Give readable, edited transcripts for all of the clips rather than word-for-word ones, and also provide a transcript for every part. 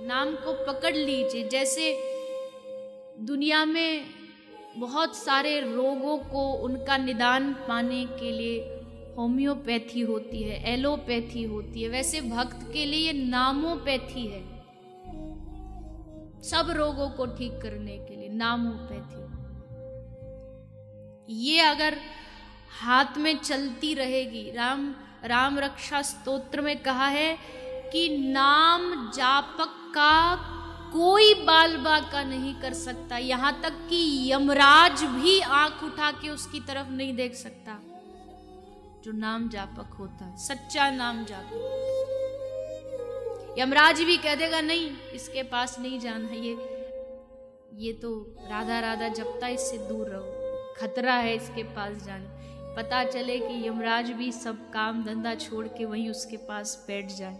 नाम को पकड़ लीजिए। जैसे दुनिया में बहुत सारे रोगों को उनका निदान पाने के लिए होम्योपैथी होती है, एलोपैथी होती है, वैसे भक्त के लिए नामोपैथी है। सब रोगों को ठीक करने के लिए नामोपैथी। ये अगर हाथ में चलती रहेगी, राम रक्षा स्तोत्र में कहा है कि नाम जापक का कोई बाल बाका नहीं कर सकता, यहां तक कि यमराज भी आंख उठा के उसकी तरफ नहीं देख सकता। जो नाम जापक होता है, सच्चा नाम जापक, यमराज भी कह देगा नहीं, इसके पास नहीं जाना, ये तो राधा राधा जपता, इससे दूर रहो, खतरा है इसके पास जाने। पता चले कि यमराज भी सब काम धंधा छोड़ के वहीं उसके पास बैठ जाए।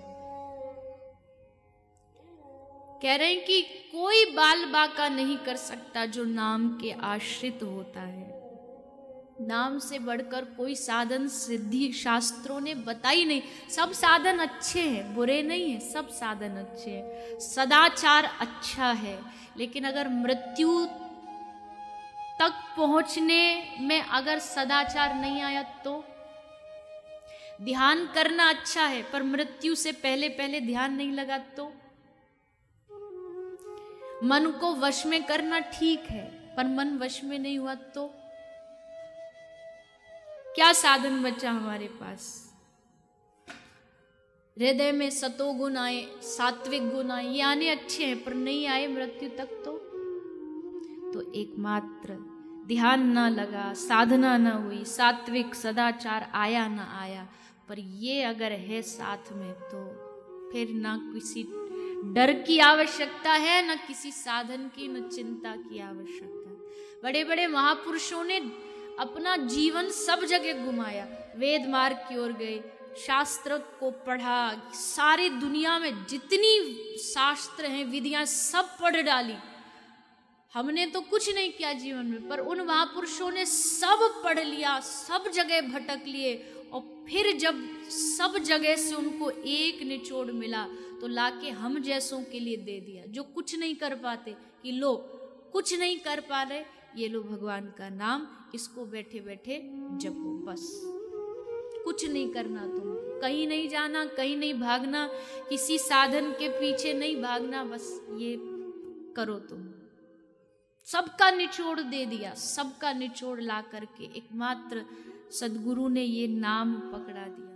कह रहे हैं कि कोई बाल बाका नहीं कर सकता जो नाम के आश्रित होता है। नाम से बढ़कर कोई साधन सिद्धि शास्त्रों ने बताई नहीं। सब साधन अच्छे हैं, बुरे नहीं है, सब साधन अच्छे हैं। सदाचार अच्छा है, लेकिन अगर मृत्यु तक पहुंचने में अगर सदाचार नहीं आया तो ध्यान करना अच्छा है, पर मृत्यु से पहले पहले ध्यान नहीं लगा तो मन को वश में करना ठीक है, पर मन वश में नहीं हुआ तो क्या साधन बचा हमारे पास। हृदय में सतोगुण आए, सात्विक गुण आए, ये आने अच्छे हैं, पर नहीं आए मृत्यु तक तो एकमात्र ध्यान ना लगा, साधना ना हुई, सात्विक सदाचार आया ना आया, पर ये अगर है साथ में तो फिर ना किसी डर की आवश्यकता है, न किसी साधन की, न चिंता की आवश्यकता। बड़े बड़े महापुरुषों ने अपना जीवन सब जगह घुमाया, वेद मार्ग की ओर गए, शास्त्र को पढ़ा, सारी दुनिया में जितनी शास्त्र हैं, विधियां सब पढ़ डाली। हमने तो कुछ नहीं किया जीवन में, पर उन महापुरुषों ने सब पढ़ लिया, सब जगह भटक लिए, और फिर जब सब जगह से उनको एक निचोड़ मिला तो लाके हम जैसों के लिए दे दिया, जो कुछ नहीं कर पाते, कि लो कुछ नहीं कर पा रहे, ये लो भगवान का नाम, इसको बैठे बैठे जपो, बस कुछ नहीं करना, तुम कहीं नहीं जाना, कहीं नहीं भागना, किसी साधन के पीछे नहीं भागना, बस ये करो तुम। सबका निचोड़ दे दिया, सबका निचोड़ ला करके एकमात्र सदगुरु ने ये नाम पकड़ा दिया।